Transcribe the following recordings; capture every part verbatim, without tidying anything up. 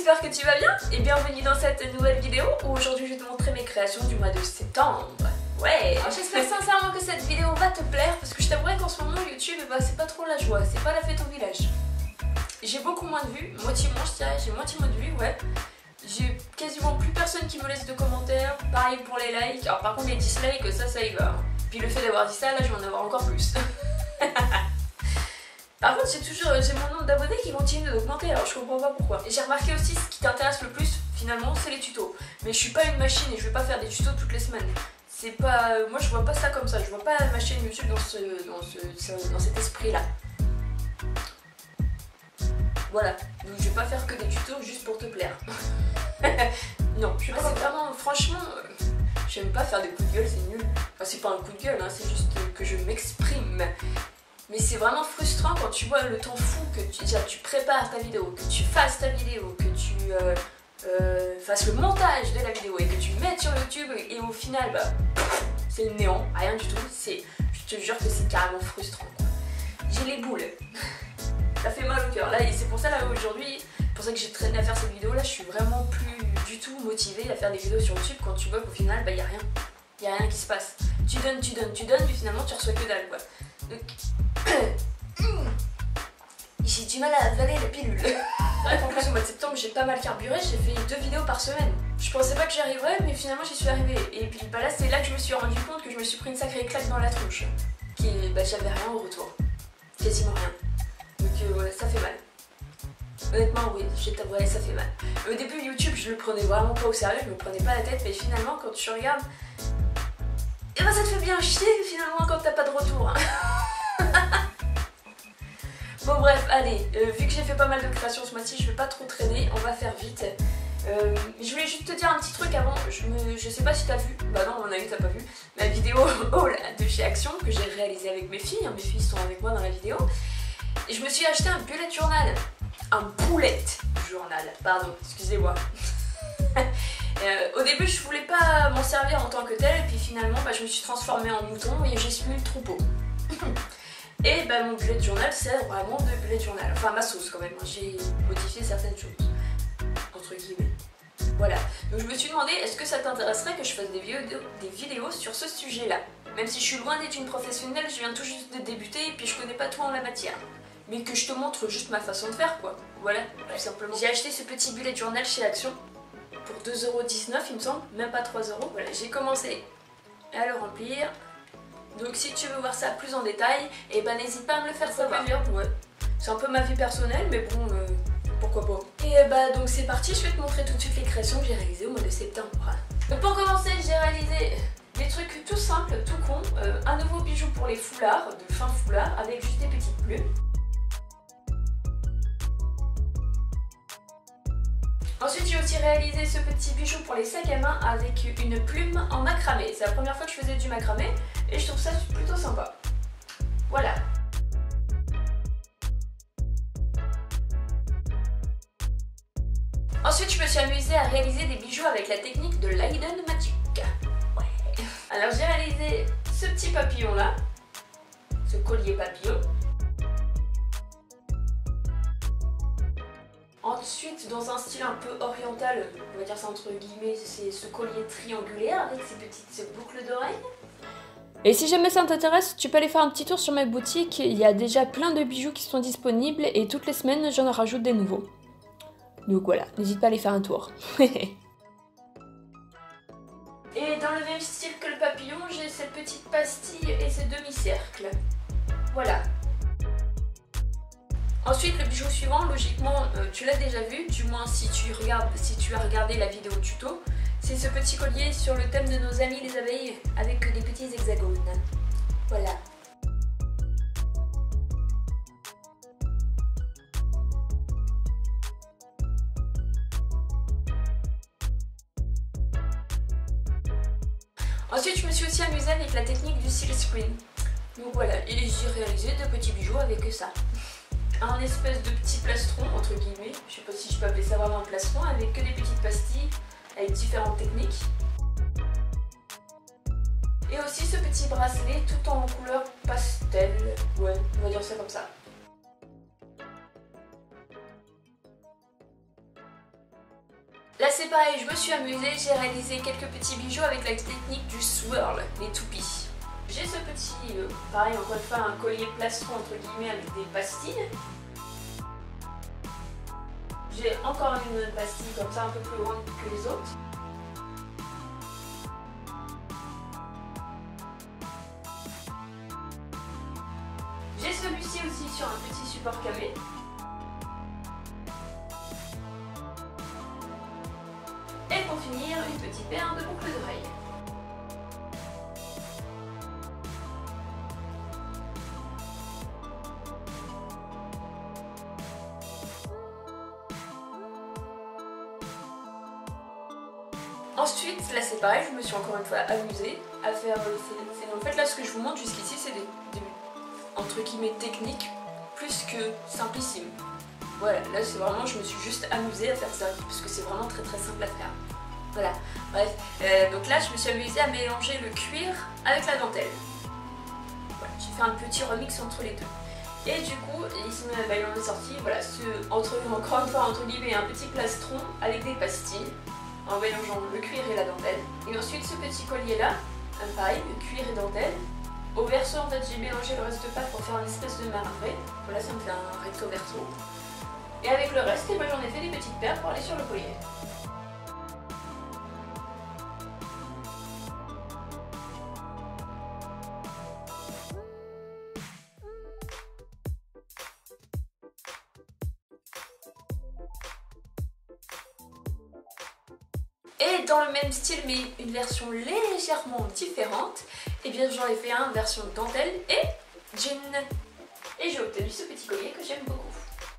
j'espère que tu vas bien et bienvenue dans cette nouvelle vidéo où aujourd'hui je vais te montrer mes créations du mois de septembre. Ouais, j'espère sincèrement que cette vidéo va te plaire parce que je t'avouerai qu'en ce moment YouTube, bah, c'est pas trop la joie, c'est pas la fête au village. J'ai beaucoup moins de vues, moitié moins je dirais, j'ai moitié moins de vues, ouais. J'ai quasiment plus personne qui me laisse de commentaires, pareil pour les likes. Alors par contre les dislikes, ça ça y va. Puis le fait d'avoir dit ça, là je vais en avoir encore plus. Par contre j'ai toujours j'ai mon nombre d'abonnés qui continue d'augmenter, alors je comprends pas pourquoi. Et j'ai remarqué aussi ce qui t'intéresse le plus finalement c'est les tutos. Mais je suis pas une machine et je vais pas faire des tutos toutes les semaines. C'est pas. Moi je vois pas ça comme ça, je vois pas ma chaîne YouTube dans ce. dans ce. dans cet esprit là. Voilà, donc je vais pas faire que des tutos juste pour te plaire. Non, je sais pas, c'est vraiment, franchement, euh, j'aime pas faire des coups de gueule, c'est nul. Enfin, c'est pas un coup de gueule, hein, c'est juste que je m'exprime. Mais c'est vraiment frustrant quand tu vois le temps fou que tu, déjà, tu prépares ta vidéo, que tu fasses ta vidéo, que tu euh, euh, fasses le montage de la vidéo et que tu mettes sur YouTube et au final, bah, c'est le néant, rien du tout. C'est, je te jure que c'est carrément frustrant. J'ai les boules. Ça fait mal au cœur. Là, et c'est pour ça là aujourd'hui, pour ça que j'ai traîné à faire cette vidéo là, je suis vraiment plus du tout motivée à faire des vidéos sur YouTube quand tu vois qu'au final, bah y a rien. Y a rien qui se passe. Tu donnes, tu donnes, tu donnes, mais finalement tu reçois que dalle quoi. Donc j'ai du mal à avaler la pilule. C'est vrai qu'en plus au mois de septembre j'ai pas mal carburé, j'ai fait deux vidéos par semaine. Je pensais pas que j'y arriverais, mais finalement j'y suis arrivée. Et puis bah là c'est là que je me suis rendu compte que je me suis pris une sacrée claque dans la tronche. Qui, bah j'avais rien au retour. Quasiment rien. Donc euh, ouais, ça fait mal. Honnêtement oui, je t'avouerai, ça fait mal. Au début YouTube je le prenais vraiment pas au sérieux, je me prenais pas la tête, mais finalement quand tu regardes, et ben ça te fait bien chier finalement quand t'as pas de retour. Bon bref, allez, euh, vu que j'ai fait pas mal de créations ce mois-ci, je vais pas trop traîner, on va faire vite. Euh, je voulais juste te dire un petit truc avant, je, me, je sais pas si t'as vu, bah non à mon avis t'as pas vu, ma vidéo haul de chez Action que j'ai réalisée avec mes filles, mes filles sont avec moi dans la vidéo. Et je me suis acheté un bullet journal, un bullet journal, pardon, excusez-moi. euh, au début je voulais pas m'en servir en tant que tel, et puis finalement bah, je me suis transformée en mouton et j'ai suivi le troupeau. Et bah, mon bullet journal sert vraiment de bullet journal, enfin ma sauce quand même, j'ai modifié certaines choses, entre guillemets. Voilà, donc je me suis demandé est-ce que ça t'intéresserait que je fasse des vidéos, des vidéos sur ce sujet-là. Même si je suis loin d'être une professionnelle, je viens tout juste de débuter et puis je connais pas tout en la matière. Mais que je te montre juste ma façon de faire quoi, voilà, tout simplement. J'ai acheté ce petit bullet journal chez Action pour deux euros dix-neuf il me semble, même pas trois euros. Voilà, j'ai commencé à le remplir. Donc si tu veux voir ça plus en détail, et ben n'hésite pas à me le faire savoir. Ouais. C'est un peu ma vie personnelle, mais bon, euh, pourquoi pas. Et bah donc c'est parti, je vais te montrer tout de suite les créations que j'ai réalisées au mois de septembre. Donc pour commencer, j'ai réalisé des trucs tout simples, tout con. Euh, un nouveau bijou pour les foulards, de fin foulard, avec juste des petites plumes. Ensuite j'ai aussi réalisé ce petit bijou pour les sacs à main avec une plume en macramé. C'est la première fois que je faisais du macramé et je trouve ça plutôt sympa. Voilà. Ensuite je me suis amusée à réaliser des bijoux avec la technique de Leiden Magic. Ouais. Alors j'ai réalisé ce petit papillon là, ce collier papillon. Ensuite, dans un style un peu oriental, on va dire ça entre guillemets, c'est ce collier triangulaire avec ces petites boucles d'oreilles. Et si jamais ça t'intéresse, tu peux aller faire un petit tour sur ma boutique, il y a déjà plein de bijoux qui sont disponibles et toutes les semaines j'en rajoute des nouveaux. Donc voilà, n'hésite pas à aller faire un tour. Et dans le même style que le papillon, j'ai cette petite pastille et ces demi-cercles. Voilà. Ensuite, le bijou suivant, logiquement, euh, tu l'as déjà vu, du moins si tu, regardes, si tu as regardé la vidéo tuto, c'est ce petit collier sur le thème de nos amis les abeilles avec des petits hexagones. Voilà. Ensuite, je me suis aussi amusée avec la technique du silk screen. Donc voilà, et j'ai réalisé deux petits bijoux avec ça. Un espèce de petit plastron, entre guillemets, je sais pas si je peux appeler ça vraiment un plastron, avec que des petites pastilles, avec différentes techniques. Et aussi ce petit bracelet tout en couleur pastel, ouais, on va dire ça comme ça. c'est pareil, je me suis amusée, j'ai réalisé quelques petits bijoux avec la technique du swirl, les toupies. J'ai ce petit, euh, pareil encore une fois, un collier plastron entre guillemets avec des pastilles. J'ai encore une pastille comme ça un peu plus grande que les autres. J'ai celui-ci aussi sur un petit support camé. Et pour finir, une petite paire de boucles d'oreilles. Ensuite, là c'est pareil, je me suis encore une fois amusée à faire... En fait là ce que je vous montre jusqu'ici c'est des, des entre guillemets techniques plus que simplissimes. Voilà, là c'est vraiment, je me suis juste amusée à faire ça parce que c'est vraiment très très simple à faire. Voilà, bref, euh, donc là je me suis amusée à mélanger le cuir avec la dentelle. Voilà, j'ai fait un petit remix entre les deux. Et du coup, ici, bah, il en est sorti, voilà, ce, entre, encore une fois entre guillemets un petit plastron avec des pastilles, en mélangeant le cuir et la dentelle. Et ensuite ce petit collier là, pareil, le cuir et dentelle. Au verso en fait j'ai mélangé le reste de pâte pour faire une espèce de maravais. Voilà, ça me fait un recto verso. Et avec le reste, et ben, j'en ai fait des petites perles pour aller sur le collier. Et dans le même style mais une version légèrement différente, et bien j'en ai fait un version dentelle et jean. Et j'ai obtenu ce petit collier que j'aime beaucoup.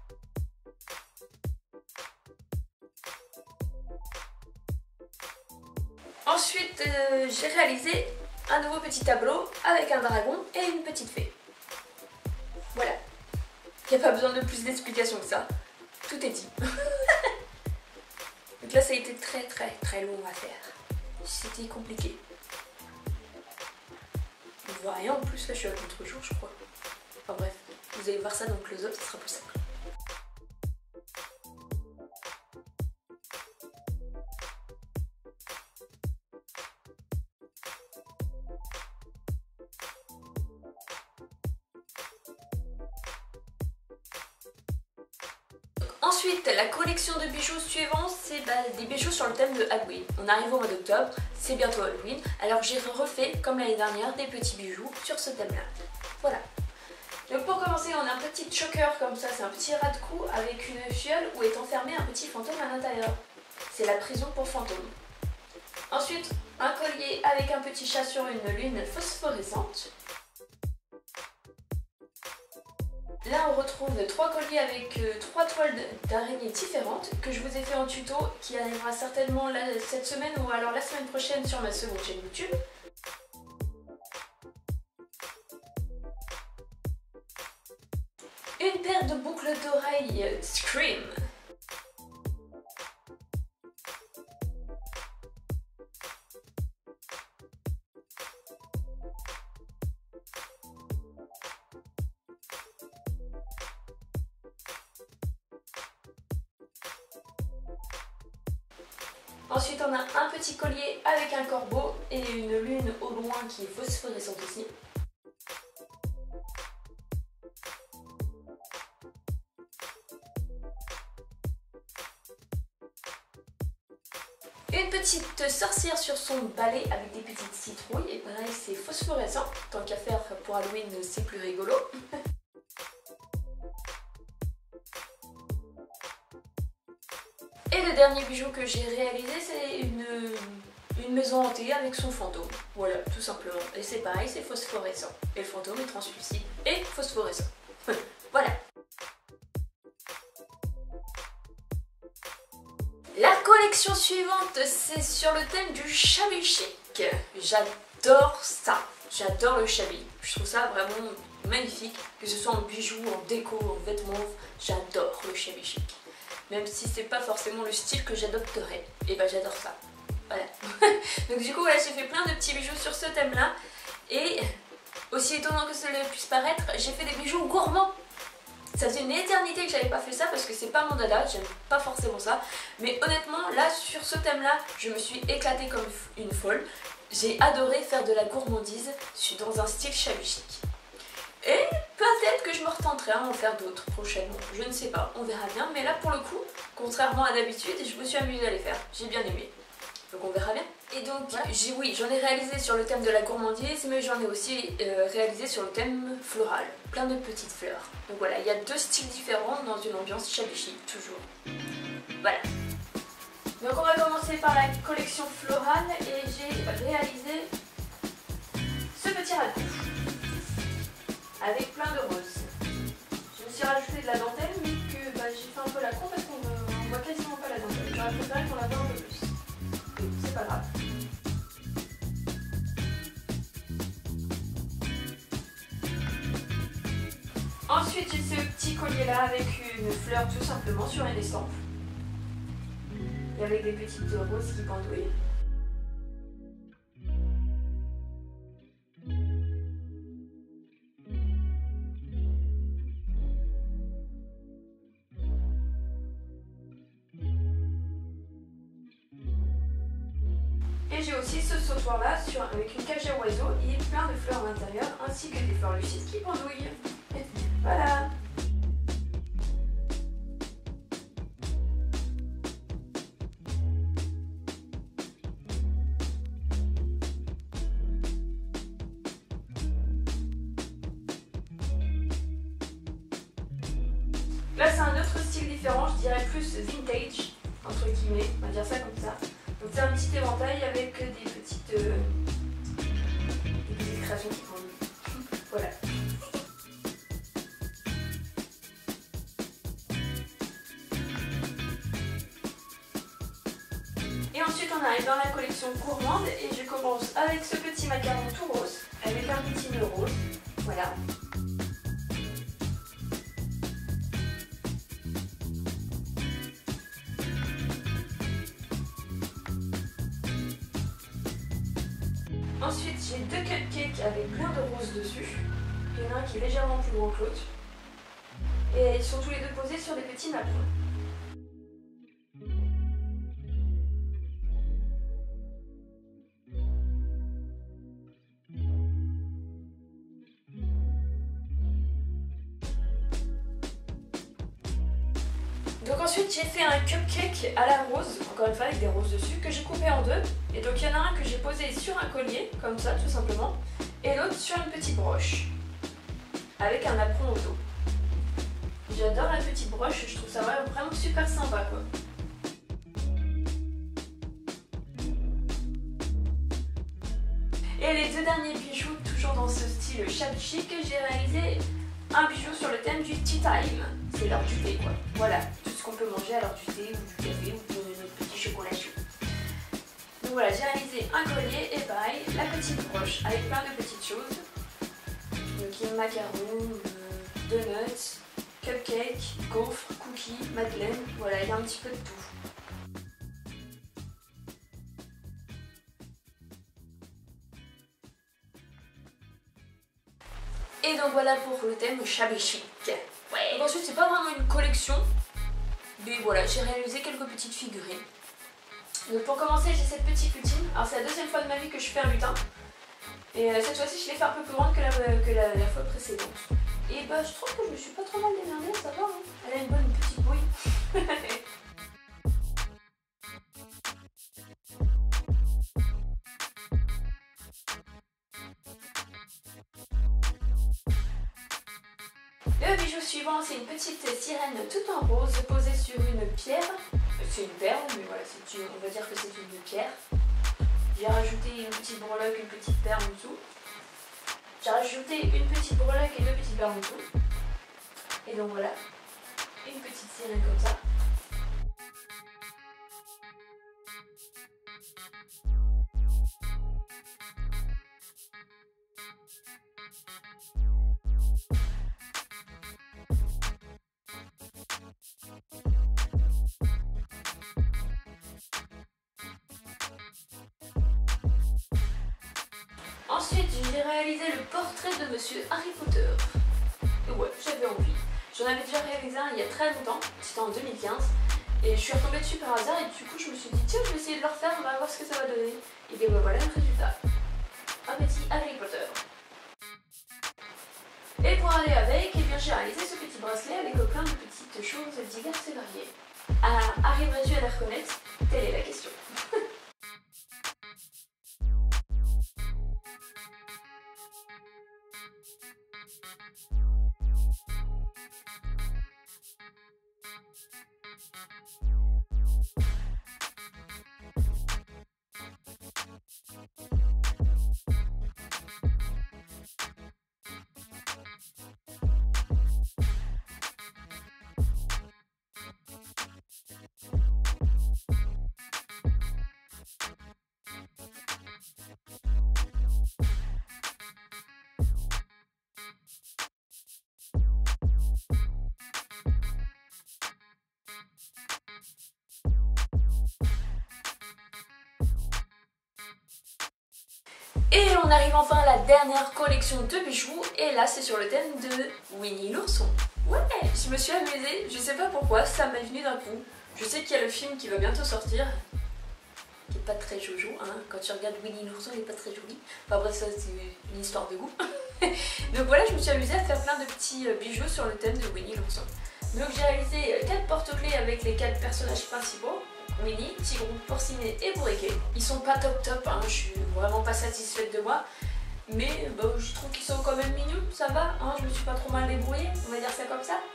Ensuite euh, j'ai réalisé un nouveau petit tableau avec un dragon et une petite fée. Voilà. Il n'y a pas besoin de plus d'explications que ça. Tout est dit. Donc là ça a été très très très long à faire. C'était compliqué. On voit rien en plus, là je suis à contre-jour je crois. Enfin bref, vous allez voir ça dans le close-up, ça sera plus simple. Ensuite, la collection de bijoux suivante, c'est bah, des bijoux sur le thème de Halloween. On arrive au mois d'octobre, c'est bientôt Halloween, alors j'ai refait, comme l'année dernière, des petits bijoux sur ce thème-là. Voilà. Donc pour commencer, on a un petit choker comme ça, c'est un petit ras de cou avec une fiole où est enfermé un petit fantôme à l'intérieur. C'est la prison pour fantômes. Ensuite, un collier avec un petit chat sur une lune phosphorescente. Là on retrouve trois colliers avec euh, trois toiles d'araignées différentes que je vous ai fait en tuto qui arrivera certainement là, cette semaine ou alors la semaine prochaine sur ma seconde chaîne YouTube. Une paire de boucles d'oreilles Scream. Ensuite on a un petit collier avec un corbeau et une lune au loin qui est phosphorescente aussi. Une petite sorcière sur son balai avec des petites citrouilles et pareil c'est phosphorescent, tant qu'à faire pour Halloween c'est plus rigolo. Et le dernier bijou que j'ai réalisé, c'est une, une maison hantée avec son fantôme. Voilà, tout simplement. Et c'est pareil, c'est phosphorescent. Et le fantôme est translucide et phosphorescent. Voilà. La collection suivante, c'est sur le thème du shabby chic. J'adore ça. J'adore le shabby. Je trouve ça vraiment magnifique. Que ce soit en bijoux, en déco, en vêtements, j'adore le shabby chic. Même si c'est pas forcément le style que j'adopterais. Et bah j'adore ça. Voilà. Donc du coup voilà, j'ai fait plein de petits bijoux sur ce thème là. Et aussi étonnant que cela puisse paraître, j'ai fait des bijoux gourmands. Ça faisait une éternité que j'avais pas fait ça parce que c'est pas mon dada, j'aime pas forcément ça. Mais honnêtement, là, sur ce thème-là, je me suis éclatée comme une folle. J'ai adoré faire de la gourmandise, je suis dans un style shabby chic. Et peut-être que je me retenterai à en faire d'autres prochainement, je ne sais pas, on verra bien. Mais là, pour le coup, contrairement à d'habitude, je me suis amusée à les faire, j'ai bien aimé. Donc on verra bien. Et donc, voilà. j'ai, oui, j'en ai réalisé sur le thème de la gourmandise, mais j'en ai aussi euh, réalisé sur le thème floral, plein de petites fleurs. Donc voilà, il y a deux styles différents dans une ambiance shabby chic, toujours. Voilà. Donc on va commencer par la collection florale et j'ai réalisé ce petit ragoût avec plein de roses. Je me suis rajouté de la dentelle mais que bah, j'ai fait un peu la con parce qu'on ne voit quasiment pas la dentelle. J'aurais préféré qu'on la voit un peu plus. Oui, c'est pas grave. Ensuite j'ai ce petit collier là avec une fleur tout simplement sur une estampe. Et avec des petites roses qui pendouillent. Et j'ai aussi ce sautoir là sur, avec une cage à oiseaux et plein de fleurs à l'intérieur ainsi que des fleurs lucides qui pendouillent. Voilà. Là c'est un autre style différent, je dirais plus vintage, entre guillemets, on va dire ça comme ça. Donc c'est un petit éventail avec des petites, euh, des petites créations qui pendent. Voilà. Et ensuite on arrive dans la collection gourmande et je commence avec ce petit macaron tout rose, avec un petit nœud rose. Voilà. Ensuite, j'ai deux cupcakes avec plein de roses dessus. Il y en a un qui est légèrement plus gros que l'autre. Et ils sont tous les deux posés sur des petits napperons. Donc ensuite j'ai fait un cupcake à la rose, encore une fois avec des roses dessus, que j'ai coupé en deux. Et donc il y en a un que j'ai posé sur un collier, comme ça tout simplement, et l'autre sur une petite broche, avec un apron au dos. J'adore la petite broche, je trouve ça vraiment super sympa quoi. Et les deux derniers bijoux, toujours dans ce style shabby chic, j'ai réalisé un bijou sur le thème du tea time. C'est l'heure du thé quoi. Voilà, tout ce qu'on peut manger à l'heure du thé ou du café ou de notre petit chocolat chaud. Donc voilà, j'ai réalisé un collier et pareil, la petite broche avec plein de petites choses. Donc il y a macarons, euh, donuts, cupcakes, gaufres, cookies, madeleine. Voilà, il y a un petit peu de tout. Et donc voilà pour le thème shabby chic. Ouais. Donc ensuite c'est pas vraiment une collection, mais voilà, j'ai réalisé quelques petites figurines. Donc pour commencer j'ai cette petite lutine. Alors c'est la deuxième fois de ma vie que je fais un lutin. Et euh, cette fois-ci je l'ai fait un peu plus grande que la, que la, la fois précédente. Et bah je trouve que je me suis pas trop mal démerdée, ça va hein. Elle a une bonne petite bouille. Le bijou suivant, c'est une petite sirène toute en rose posée sur une pierre. C'est une perle, mais voilà, une, on va dire que c'est une pierre. J'ai rajouté une petite breloque, une petite perle en dessous. J'ai rajouté une petite breloque et deux petites perles en dessous. Et donc voilà, une petite sirène comme ça. Ensuite, j'ai réalisé le portrait de Monsieur Harry Potter. Et ouais, j'avais envie. J'en avais déjà réalisé un il y a très longtemps, c'était en deux mille quinze. Et je suis retombée dessus par hasard et du coup je me suis dit tiens je vais essayer de le refaire, on va voir ce que ça va donner. Et bien voilà le résultat. Un petit Harry Potter. Et pour aller avec, eh bien j'ai réalisé ce petit bracelet avec plein de petites choses diverses et variées. Ah, arriverais-tu à les reconnaître? Telle est la question. Et on arrive enfin à la dernière collection de bijoux, et là c'est sur le thème de Winnie l'ourson. Ouais, je me suis amusée, je sais pas pourquoi, ça m'est venu d'un coup. Je sais qu'il y a le film qui va bientôt sortir, qui est pas très jojo, hein. Quand tu regardes Winnie l'ourson, il est pas très joli. Enfin bref, ça c'est une histoire de goût. Donc voilà, je me suis amusée à faire plein de petits bijoux sur le thème de Winnie l'ourson. Donc j'ai réalisé quatre porte-clés avec les quatre personnages principaux. Winnie, Tigrou, Porcinet et Bourriquet. Ils sont pas top top, hein, je suis vraiment pas satisfaite de moi. Mais bah, je trouve qu'ils sont quand même mignons, ça va, hein, je me suis pas trop mal débrouillée, on va dire ça comme ça.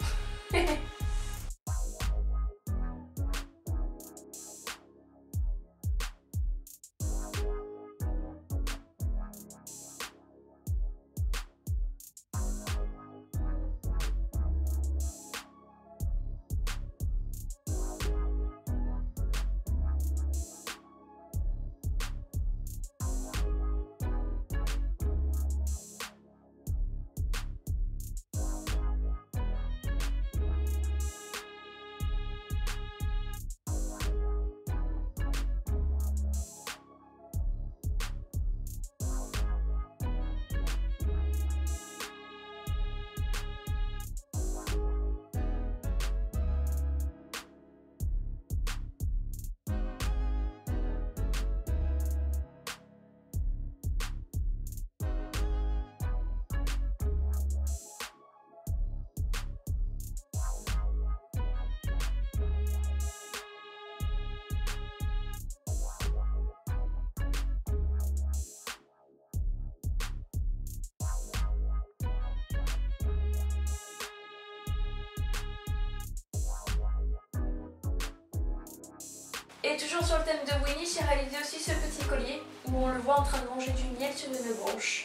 Et toujours sur le thème de Winnie, j'ai réalisé aussi ce petit collier où on le voit en train de manger du miel sur une branche.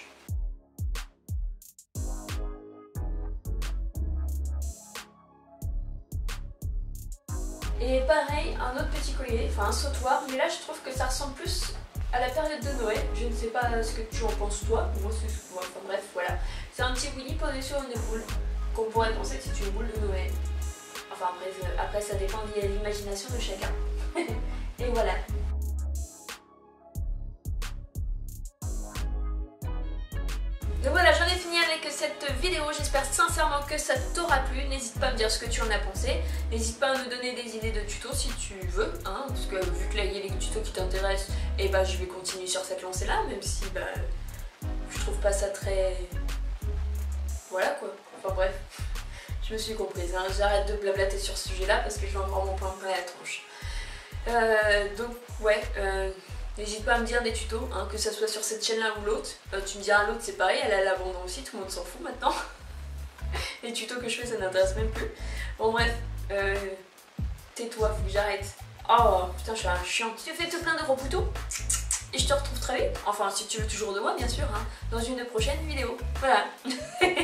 Et pareil, un autre petit collier, enfin un sautoir, mais là je trouve que ça ressemble plus à la période de Noël. Je ne sais pas ce que tu en penses toi, moi c'est enfin bref, voilà. C'est un petit Winnie posé sur une boule, qu'on pourrait penser que c'est une boule de Noël. Enfin bref, après ça dépend de l'imagination de chacun. Et voilà. Donc voilà, j'en ai fini avec cette vidéo, j'espère sincèrement que ça t'aura plu. N'hésite pas à me dire ce que tu en as pensé, n'hésite pas à me donner des idées de tutos si tu veux, hein, parce que vu que là il y a les tutos qui t'intéressent, et bah je vais continuer sur cette lancée là, même si bah je trouve pas ça très... Voilà quoi, enfin bref, je me suis comprise, hein. J'arrête de blablater sur ce sujet là parce que je vais encore mon plan plein à la tronche. Euh, donc ouais, euh, n'hésite pas à me dire des tutos, hein, que ça soit sur cette chaîne là ou l'autre. Euh, tu me diras l'autre c'est pareil, elle a l'abandon aussi, tout le monde s'en fout maintenant. Les tutos que je fais ça n'intéresse même plus. Bon bref, euh, tais-toi, faut que j'arrête. Oh putain je suis un chiant. Je te fais tout plein de gros poutous et je te retrouve très vite. Enfin si tu veux toujours de moi bien sûr, hein, dans une prochaine vidéo. Voilà.